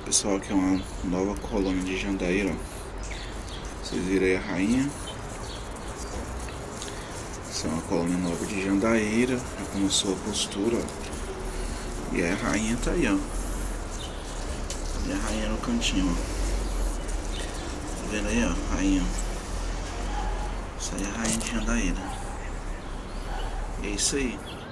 Pessoal, aqui é uma nova colônia de Jandaíra, ó. Vocês viram aí a rainha. Essa é uma colônia nova de Jandaíra. Já começou a postura, ó. E a rainha tá aí, ó. E a rainha no cantinho, ó. Tá vendo aí, ó? Rainha. Essa aí é a rainha de Jandaíra. É isso aí.